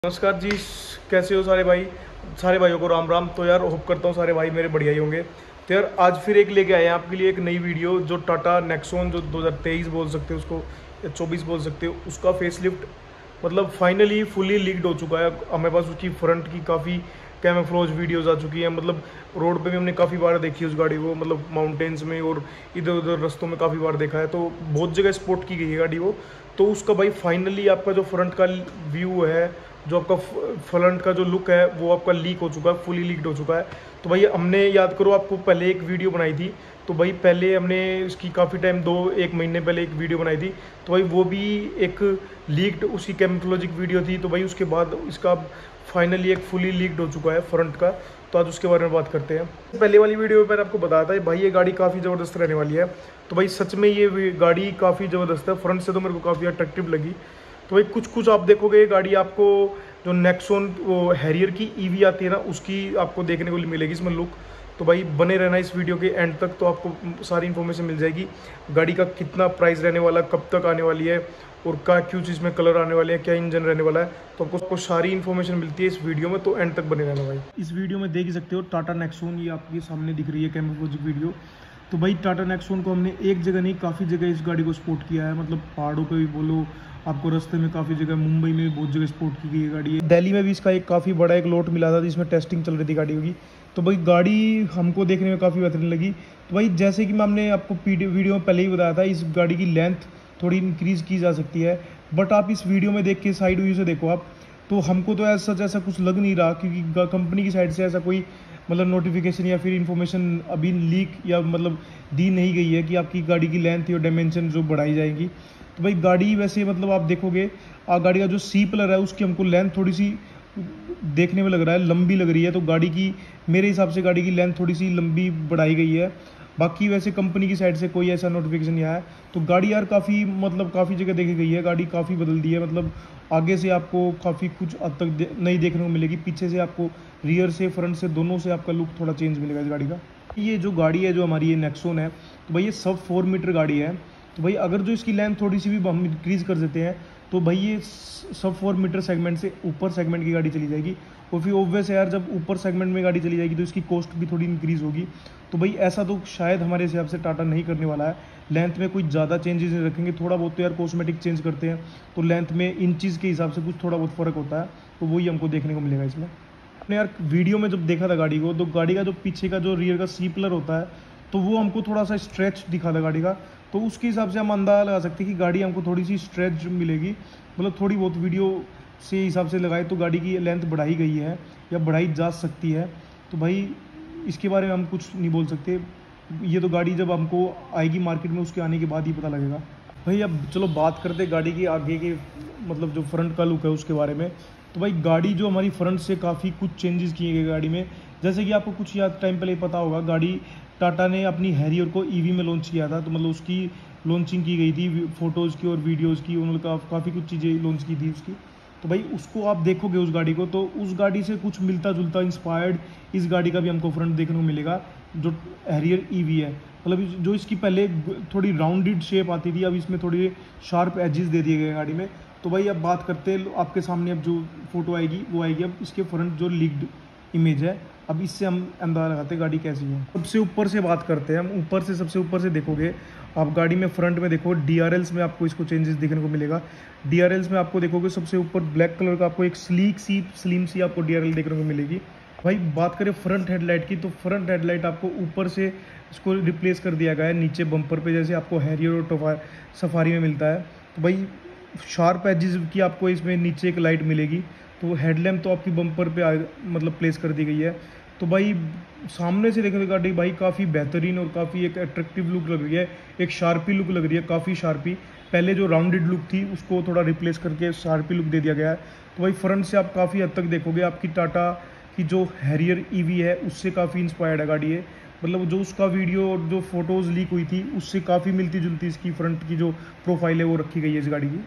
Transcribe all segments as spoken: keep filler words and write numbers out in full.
नमस्कार जी, कैसे हो सारे भाई। सारे भाइयों को राम राम। तो यार होप करता हूँ सारे भाई मेरे बढ़िया ही होंगे। तो यार आज फिर एक लेके आए हैं आपके लिए एक नई वीडियो, जो टाटा नेक्सॉन जो दो हज़ार तेईस बोल सकते हो उसको, या चौबीस बोल सकते हो, उसका फेसलिफ्ट मतलब फाइनली फुली लीक्ड हो चुका है। हमारे पास उसकी फ्रंट की काफ़ी कैमोफ्लेज वीडियोस आ चुकी हैं। मतलब रोड पे भी हमने काफ़ी बार देखी उस गाड़ी को, मतलब माउंटेन्स में और इधर उधर रास्तों में काफ़ी बार देखा है। तो बहुत जगह स्पॉट की गई है गाड़ी वो। तो उसका भाई फाइनली आपका जो फ्रंट का व्यू है, जो आपका फ्रंट का जो लुक है वो आपका लीक हो चुका है, फुली लीक्ड हो चुका है। तो भाई हमने याद करो आपको पहले एक वीडियो बनाई थी। तो भाई पहले हमने इसकी काफ़ी टाइम दो एक महीने पहले एक वीडियो बनाई थी। तो भाई वो भी एक लीक्ड उसकी कैमोफ्लेजिक वीडियो थी। तो भाई उसके बाद इसका फाइनली एक फुली लीक्ड हो चुका है फ्रंट का। तो आज उसके बारे में बात करते हैं। पहले वाली वीडियो में मैंने आपको बताया था भाई ये गाड़ी काफ़ी ज़बरदस्त रहने वाली है। तो भाई सच में ये गाड़ी काफ़ी ज़बरदस्त है। फ्रंट से तो मेरे को काफ़ी अट्रैक्टिव लगी। तो भाई कुछ कुछ आप देखोगे ये गाड़ी आपको जो नेक्सॉन वो हैरियर की ईवी आती है ना, उसकी आपको देखने को मिलेगी इसमें लुक। तो भाई बने रहना इस वीडियो के एंड तक, तो आपको सारी इन्फॉर्मेशन मिल जाएगी। गाड़ी का कितना प्राइस रहने वाला, कब तक आने वाली है, और क्या क्यों चीज़ में कलर आने वाले हैं, क्या इंजन रहने वाला है। तो आपको आपको सारी इन्फॉर्मेशन मिलती है इस वीडियो में, तो एंड तक बने रहना भाई। इस वीडियो में देख ही सकते हो टाटा नेक्सॉन, ये आपके सामने दिख रही है कैमोफ्लेज वीडियो। तो भाई टाटा नेक्सॉन को हमने एक जगह नहीं काफ़ी जगह इस गाड़ी को स्पोर्ट किया है। मतलब पहाड़ों पे भी बोलो, आपको रास्ते में काफ़ी जगह, मुंबई में भी बहुत जगह स्पोर्ट की गई है गाड़ी है। दिल्ली में भी इसका एक काफ़ी बड़ा एक लोट मिला था जिसमें टेस्टिंग चल रही थी गाड़ियों की। तो भाई गाड़ी हमको देखने में काफ़ी बेहतरीन लगी। तो भाई जैसे कि मैं हमने आपको वीडियो में पहले ही बताया था, इस गाड़ी की लेंथ थोड़ी इंक्रीज़ की जा सकती है। बट आप इस वीडियो में देख के साइड व्यू से देखो आप, तो हमको तो ऐसा ऐसा कुछ लग नहीं रहा, क्योंकि कंपनी की साइड से ऐसा कोई मतलब नोटिफिकेशन या फिर इन्फॉर्मेशन अभी लीक या मतलब दी नहीं गई है कि आपकी गाड़ी की लेंथ और डायमेंशन जो बढ़ाई जाएगी। तो भाई गाड़ी वैसे मतलब आप देखोगे आ गाड़ी का जो सी पिलर है उसकी हमको लेंथ थोड़ी सी देखने में लग रहा है लंबी लग रही है। तो गाड़ी की मेरे हिसाब से गाड़ी की लेंथ थोड़ी सी लंबी बढ़ाई गई है। बाकी वैसे कंपनी की साइड से कोई ऐसा नोटिफिकेशन नहीं आया। तो गाड़ी यार काफ़ी मतलब काफ़ी जगह देखी गई है, गाड़ी काफ़ी बदल दी है। मतलब आगे से आपको काफ़ी कुछ हद तक दे, नहीं देखने को मिलेगी, पीछे से आपको रियर से फ्रंट से दोनों से आपका लुक थोड़ा चेंज मिलेगा इस गाड़ी का। ये जो गाड़ी है जो हमारी ये नेक्सॉन है, तो भाई ये सब फोर मीटर गाड़ी है। तो भाई अगर जो इसकी लेंथ थोड़ी सी भी हम इंक्रीज़ कर देते हैं तो भाई ये सब फोर मीटर सेगमेंट से ऊपर सेगमेंट की गाड़ी चली जाएगी। और फिर ऑब्वियस है यार, जब ऊपर सेगमेंट में गाड़ी चली जाएगी तो इसकी कॉस्ट भी थोड़ी इंक्रीज़ होगी। तो भाई ऐसा तो शायद हमारे हिसाब से टाटा नहीं करने वाला है। लेंथ में कुछ ज़्यादा चेंजेस नहीं रखेंगे, थोड़ा बहुत तो यार कॉस्मेटिक चेंज करते हैं तो लेंथ में इंचज़ के हिसाब से कुछ थोड़ा बहुत फ़र्क होता है। तो वही हमको देखने को मिलेगा इसमें। आपने यार वीडियो में जब देखा था गाड़ी को, तो गाड़ी का जो पीछे का जो रियर का सी पिलर होता है तो वो हमको थोड़ा सा स्ट्रेच दिखा था गाड़ी का। तो उसके हिसाब से हम अंदाजा लगा सकते हैं कि गाड़ी हमको थोड़ी सी स्ट्रेच मिलेगी। मतलब थोड़ी बहुत वीडियो से हिसाब से लगाए तो गाड़ी की लेंथ बढ़ाई गई है या बढ़ाई जा सकती है। तो भाई इसके बारे में हम कुछ नहीं बोल सकते, ये तो गाड़ी जब हमको आएगी मार्केट में उसके आने के बाद ही पता लगेगा। भाई अब चलो बात करते गाड़ी की आगे के मतलब जो फ्रंट का लुक है उसके बारे में। तो भाई गाड़ी जो हमारी फ्रंट से काफ़ी कुछ चेंजेस किए गए गाड़ी में। जैसे कि आपको कुछ याद टाइम पहले पता होगा, गाड़ी टाटा ने अपनी हैरियर को ईवी में लॉन्च किया था। तो मतलब उसकी लॉन्चिंग की गई थी, फ़ोटोज़ की और वीडियोज़ की, उन्होंने काफ़ी कुछ चीज़ें लॉन्च की थी उसकी। तो भाई उसको आप देखोगे उस गाड़ी को, तो उस गाड़ी से कुछ मिलता जुलता इंस्पायर्ड इस गाड़ी का भी हमको फ्रंट देखने को मिलेगा, जो हैरियर ईवी है। मतलब जो इसकी पहले थोड़ी राउंडेड शेप आती थी, अब इसमें थोड़ी शार्प एजेस दे दिए गए गाड़ी में। तो भाई अब बात करते हैं, आपके सामने अब जो फोटो आएगी वो आएगी अब इसके फ्रंट जो लीक्ड इमेज है। अब इससे हम अंदाजा लगाते हैं गाड़ी कैसी है। सबसे ऊपर से बात करते हैं हम, ऊपर से सबसे ऊपर से देखोगे आप गाड़ी में फ्रंट में देखो, डी आर एल्स में आपको इसको चेंजेस देखने को मिलेगा। डी आर एल्स में आपको देखोगे सबसे ऊपर ब्लैक कलर का आपको एक स्लीक सी स्लिम सी आपको डी आर एल देखने को मिलेगी। भाई बात करें फ्रंट हेडलाइट की, तो फ्रंट हेडलाइट आपको ऊपर से इसको रिप्लेस कर दिया गया है नीचे बम्पर पे, जैसे आपको हैरियर और सफारी में मिलता है। तो भाई शार्प एजेस की आपको इसमें नीचे एक लाइट मिलेगी। तो हेडलैम्प तो आपकी बम्पर पे आ, मतलब प्लेस कर दी गई है। तो भाई सामने से देखने गाड़ी भाई काफ़ी बेहतरीन और काफ़ी एक अट्रैक्टिव लुक लग रही है, एक शार्पी लुक लग रही है, काफ़ी शार्पी। पहले जो राउंडेड लुक थी उसको थोड़ा रिप्लेस करके शार्पी लुक दे दिया गया है। तो भाई फ्रंट से आप काफ़ी हद तक देखोगे आपकी टाटा की जो हैरियर ईवी है उससे काफ़ी इंस्पायर्ड है गाड़ी है। मतलब जो उसका वीडियो और जो फोटोज़ लीक हुई थी उससे काफ़ी मिलती जुलती इसकी फ्रंट की जो प्रोफाइल है वो रखी गई है इस गाड़ी की।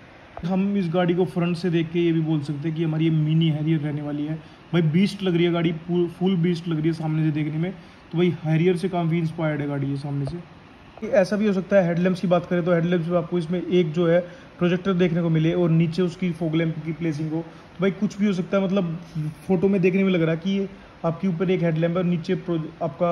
हम इस गाड़ी को फ्रंट से देख के ये भी बोल सकते हैं कि हमारी ये मिनी हैरियर रहने वाली है। भाई बीस्ट लग रही है गाड़ी, फुल बीस्ट लग रही है सामने से देखने में। तो भाई हैरियर से काफ़ी इंस्पायर्ड है गाड़ी ये सामने से। ऐसा भी हो सकता है हेडलैम्प्स की बात करें तो हेडलैम्प्स में आपको इसमें एक जो है प्रोजेक्टर देखने को मिले और नीचे उसकी फॉग लैंप की प्लेसिंग हो, तो भाई कुछ भी हो सकता है। मतलब फ़ोटो में देखने में लग रहा है कि ये आपके ऊपर एक हेडलैम्प है और नीचे आपका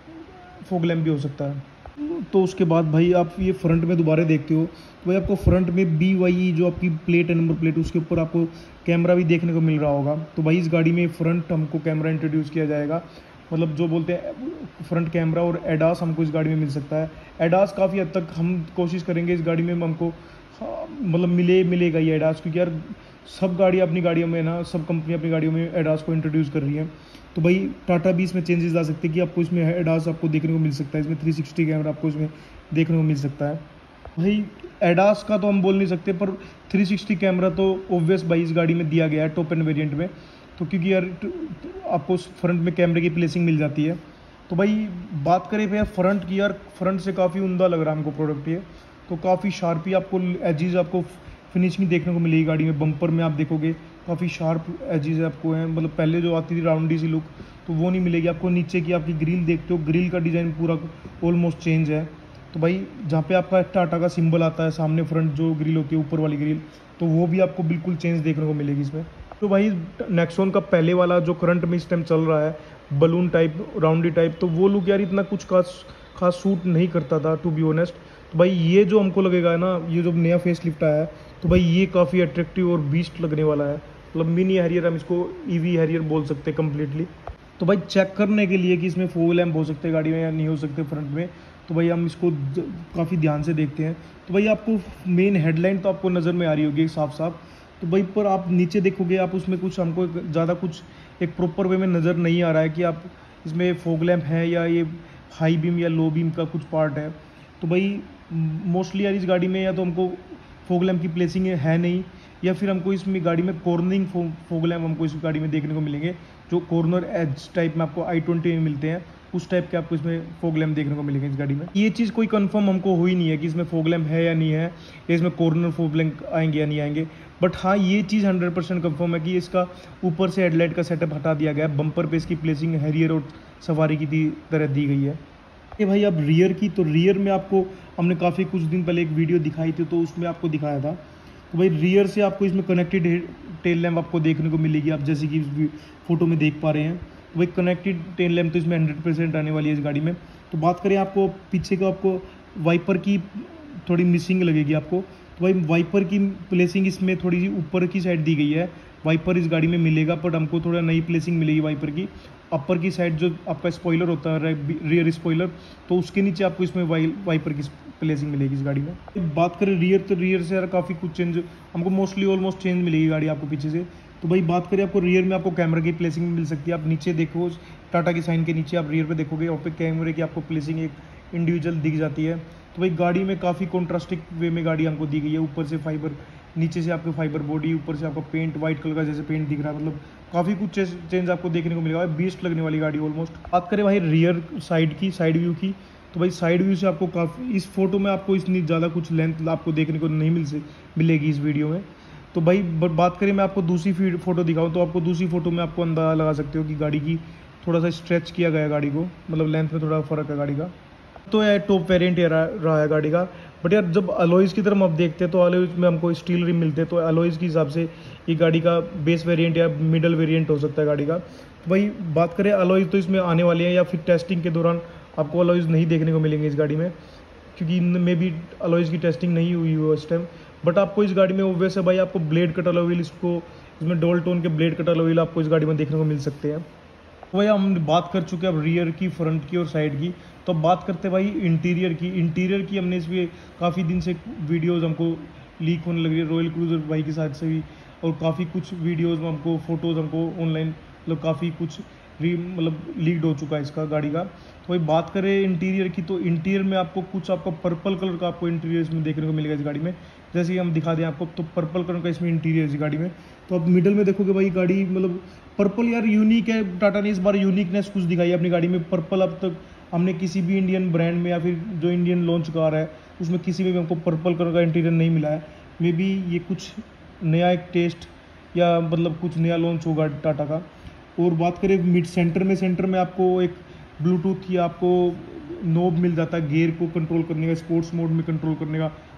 फॉग लैंप भी हो सकता है। तो उसके बाद भाई आप ये फ्रंट में दोबारा देखते हो तो भाई आपको फ्रंट में बी वाई जो आपकी प्लेट है, नंबर प्लेट, उसके ऊपर आपको कैमरा भी देखने को मिल रहा होगा। तो भाई इस गाड़ी में फ्रंट हमको कैमरा इंट्रोड्यूस किया जाएगा, मतलब जो बोलते हैं फ्रंट कैमरा, और एडास हमको इस गाड़ी में मिल सकता है। एडास काफ़ी हद तक हम कोशिश करेंगे इस गाड़ी में हमको हाँ, मतलब मिले मिलेगा ये एडास, क्योंकि यार सब गाड़ी अपनी गाड़ियों में ना, सब कंपनी अपनी गाड़ियों में एडास को इंट्रोड्यूस कर रही है। तो भाई टाटा भी इसमें चेंजेस ला सकते हैं कि आपको इसमें एडास आपको देखने को मिल सकता है, इसमें थ्री सिक्सटी कैमरा आपको इसमें देखने को मिल सकता है। भाई एडास का तो हम बोल नहीं सकते, पर थ्री सिक्सटी कैमरा तो ऑब्वियस भाई इस गाड़ी में दिया गया है टॉप एंड वेरिएंट में, तो क्योंकि यार आपको फ्रंट में कैमरे की प्लेसिंग मिल जाती है। तो भाई बात करें भैया फ्रंट की, यार फ्रंट से काफ़ी उम्दा लग रहा है हमको प्रोडक्ट ये, तो काफ़ी शार्प ही आपको एजिज आपको फिनिशिंग देखने को मिलेगी गाड़ी में। बम्पर में आप देखोगे काफ़ी शार्प एजिज आपको हैं, मतलब पहले जो आती थी राउंडी सी लुक तो वो नहीं मिलेगी आपको। नीचे की आपकी ग्रिल देखते हो, ग्रिल का डिज़ाइन पूरा ऑलमोस्ट चेंज है। तो भाई जहाँ पे आपका टाटा का सिंबल आता है सामने, फ्रंट जो ग्रिल होती है ऊपर वाली ग्रिल, तो वो भी आपको बिल्कुल चेंज देखने को मिलेगी इसमें। तो भाई नेक्सॉन का पहले वाला जो करंट में इस टाइम चल रहा है बलून टाइप, राउंडी टाइप, तो वो लुक यार इतना कुछ खास खास सूट नहीं करता था टू बी ऑनेस्ट। तो भाई ये जो हमको लगेगा ना, ये जो नया फेस लिफ्ट आया है, तो भाई ये काफ़ी अट्रैक्टिव और बीस्ट लगने वाला है। मतलब मिनी हैरियर, हम इसको ईवी हैरियर बोल सकते हैं कम्प्लीटली। तो भाई चेक करने के लिए कि इसमें फॉग लैंप हो सकते हैं गाड़ी में या नहीं हो सकते फ्रंट में, तो भाई हम इसको काफ़ी ध्यान से देखते हैं। तो भाई आपको मेन हेडलाइन तो आपको नज़र में आ रही होगी साफ साफ, तो भाई पर आप नीचे देखोगे आप उसमें कुछ हमको ज़्यादा कुछ एक प्रॉपर वे में नज़र नहीं आ रहा है कि आप इसमें फॉग लैंप है या ये हाई बीम या लो बीम का कुछ पार्ट है। तो भाई मोस्टली यार इस गाड़ी में या तो हमको फॉग लैंप की प्लेसिंग है नहीं, या फिर हमको इसमें गाड़ी में कॉर्नरिंग फॉग लैंप हमको इस गाड़ी में देखने को मिलेंगे, जो कॉर्नर एज टाइप में आपको आई ट्वेंटी में मिलते हैं, उस टाइप के आपको इसमें फॉग लैंप देखने को मिलेंगे इस गाड़ी में। ये चीज़ कोई कंफर्म हमको हुई नहीं है कि इसमें फॉग लैंप है या नहीं है, या इसमें कॉर्नर फॉग लैंप आएंगे या नहीं आएंगे। बट हाँ ये चीज़ हंड्रेड परसेंट कन्फर्म है कि इसका ऊपर से हेडलाइट का सेटअप हटा दिया गया है, बम्पर पे इसकी प्लेसिंग हैरियर और सवारी की तरह दी गई है। ये भाई अब रियर की, तो रियर में आपको हमने काफ़ी कुछ दिन पहले एक वीडियो दिखाई थी, तो उसमें आपको दिखाया था। तो भाई रियर से आपको इसमें कनेक्टेड टेल लैम्प आपको देखने को मिलेगी, आप जैसे कि इस फोटो में देख पा रहे हैं। तो भाई कनेक्टेड टेल लैम्प तो इसमें हंड्रेड परसेंट आने वाली है इस गाड़ी में। तो बात करें आपको पीछे का, आपको वाइपर की थोड़ी मिसिंग लगेगी आपको। तो भाई वाइपर की प्लेसिंग इसमें थोड़ी सी ऊपर की साइड दी गई है, वाइपर इस गाड़ी में मिलेगा, बट हमको थोड़ा नई प्लेसिंग मिलेगी वाइपर की। अपर की साइड जो आपका स्पॉइलर होता है रियर स्पॉइलर, तो उसके नीचे आपको इसमें वाइ वाइपर की प्लेसिंग मिलेगी इस गाड़ी में। बात करें रियर, तो रियर से यार काफ़ी कुछ चेंज हमको मोस्टली ऑलमोस्ट चेंज मिलेगी गाड़ी आपको पीछे से। तो भाई बात करें आपको रियर में, आपको कैमरा की प्लेसिंग मिल सकती है। आप नीचे देखो टाटा की साइन के नीचे आप रियर पे देखोगे, वहाँ पे कैमरे की आपको प्लेसिंग एक इंडिविजुअल दिख जाती है। तो भाई गाड़ी में काफ़ी कॉन्ट्रास्टिक वे में गाड़ी हमको दी गई है, ऊपर से फाइबर, नीचे से आपको फाइबर बॉडी, ऊपर से आपका पेंट वाइट कलर का जैसे पेंट दिख रहा है, मतलब काफ़ी कुछ चेंज आपको देखने को मिलेगा। बीस्ट लगने वाली गाड़ी ऑलमोस्ट। बात करें भाई रियर साइड की, साइड व्यू की, तो भाई साइड व्यू से आपको काफ़ी, इस फोटो में आपको इतनी ज़्यादा कुछ लेंथ आपको देखने को नहीं मिल से मिलेगी इस वीडियो में। तो भाई बात करें मैं आपको दूसरी फोटो दिखाऊँ, तो आपको दूसरी फोटो में आपको अंदाजा लगा सकते हो कि गाड़ी की थोड़ा सा स्ट्रेच किया गया है गाड़ी को, मतलब लेंथ में थोड़ा फ़र्क है गाड़ी का। तो यार टॉप वेरिएंट रहा है गाड़ी का, बट यार जब अलॉयज़ की तरफ हम देखते हैं तो अलॉयज़ में हमको स्टील रिम मिलते हैं, तो अलॉयज़ के हिसाब से ये गाड़ी का बेस वेरिएंट या मिडल वेरिएंट हो सकता है गाड़ी का। तो भाई बात करें अलॉयज़, तो इसमें आने वाले हैं, या फिर टेस्टिंग के दौरान आपको अलॉयज़ नहीं देखने को मिलेंगे इस गाड़ी में, क्योंकि इनमें भी अलॉयज़ की टेस्टिंग नहीं हुई हो इस टाइम। बट आपको इस गाड़ी में ऑब्वियस है भाई, आपको ब्लेड कट अलॉय व्हील, इसको इसमें डोल टोन के ब्लेड कट अलॉय व्हील आपको इस गाड़ी में देखने को मिल सकते हैं। तो भाई हम बात कर चुके हैं अब रियर की, फ्रंट की और साइड की। तो अब बात करते हैं भाई इंटीरियर की। इंटीरियर की हमने इसमें काफ़ी दिन से वीडियोस हमको लीक होने लगी है रॉयल क्रूज़र भाई के साथ से भी, और काफ़ी कुछ वीडियोस में हमको फोटोज़ हमको ऑनलाइन मतलब काफ़ी कुछ री मतलब लीक्ड हो चुका है इसका गाड़ी का। तो भाई बात करें इंटीरियर की, तो इंटीरियर में आपको कुछ आपको पर्पल कलर का आपको इंटीरियर इसमें देखने को मिलेगा इस गाड़ी में। जैसे कि हम दिखा दें आपको, तो पर्पल कलर का इसमें इंटीरियर इस गाड़ी में। तो अब मिडल में देखोगे भाई गाड़ी मतलब पर्पल यार यूनिक है, टाटा ने इस बार यूनिकनेस कुछ दिखाई है अपनी गाड़ी में। पर्पल अब तक हमने किसी भी इंडियन ब्रांड में या फिर जो इंडियन लॉन्च कार है उसमें किसी में भी हमको पर्पल कलर का इंटीरियर नहीं मिला है। मे बी ये कुछ नया एक टेस्ट या मतलब कुछ नया लॉन्च होगा टाटा का। और बात करें मिड सेंटर में, सेंटर में आपको एक ब्लूटूथ या आपको नोब मिल जाता है गियर को कंट्रोल करने का, स्पोर्ट्स मोड में कंट्रोल करने का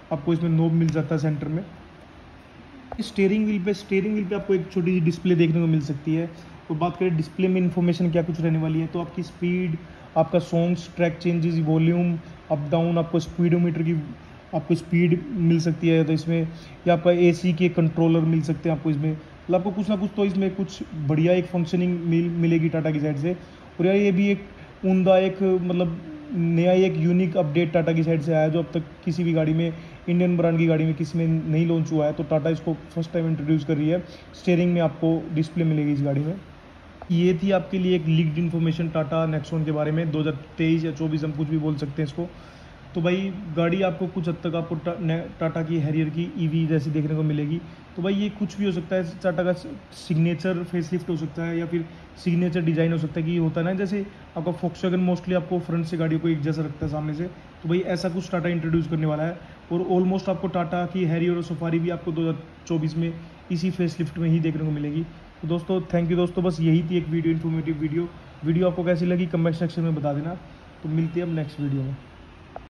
आपको इसमें नोब मिल जाता है सेंटर में। स्टीयरिंग व्हील पे स्टीयरिंग व्हील पे आपको एक छोटी सी डिस्प्ले देखने को मिल सकती है। तो बात करें डिस्प्ले में इन्फॉर्मेशन क्या कुछ रहने वाली है, तो आपकी स्पीड, आपका songs, track changes, volume up down, आपको स्पीडोमीटर की आपको स्पीड मिल सकती है तो इसमें, या आपका एसी के कंट्रोलर मिल सकते हैं आपको इसमें। मतलब आपको कुछ ना कुछ तो इसमें कुछ बढ़िया एक फंक्शनिंग मिल मिलेगी टाटा की साइड से। और यार ये भी एक उमदा एक मतलब नया एक यूनिक अपडेट टाटा की साइड से आया जो अब तक किसी भी गाड़ी में, इंडियन ब्रांड की गाड़ी में किसी में नहीं लॉन्च हुआ है। तो टाटा इसको फर्स्ट टाइम इंट्रोड्यूस कर रही है। स्टीयरिंग में आपको डिस्प्ले मिलेगी इस गाड़ी में। ये थी आपके लिए एक लीक्ड इन्फॉर्मेशन टाटा नेक्सॉन के बारे में, दो हज़ार तेईस या चौबीस हम कुछ भी बोल सकते हैं इसको। तो भाई गाड़ी आपको कुछ हद तक आपको टा, टाटा की हैरियर की ईवी जैसी देखने को मिलेगी। तो भाई ये कुछ भी हो सकता है, टाटा का सिग्नेचर फेसलिफ्ट हो सकता है या फिर सिग्नेचर डिज़ाइन हो सकता है। कि ये होता है ना जैसे आपका फोक्सवैगन मोस्टली आपको फ्रंट से गाड़ियों को एक जैसा रखता है सामने से, तो भाई ऐसा कुछ टाटा इंट्रोड्यूस करने वाला है। और ऑलमोस्ट आपको टाटा की हैरियर और सफारी भी आपको दो हज़ार चौबीस में इसी फेसलिफ्ट में ही देखने को मिलेगी। तो दोस्तों थैंक यू दोस्तों, बस यही थी एक वीडियो, इन्फॉर्मेटिव वीडियो। वीडियो आपको कैसी लगी कमेंट सेक्शन में बता देना। तो मिलते हैं अब नेक्स्ट वीडियो में।